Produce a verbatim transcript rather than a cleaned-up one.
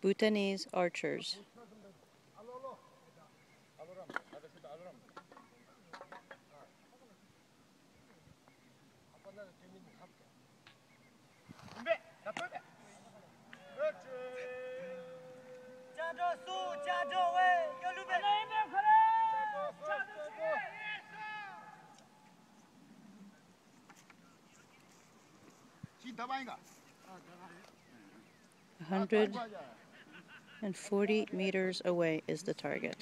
Bhutanese archers. one hundred forty meters away is the target.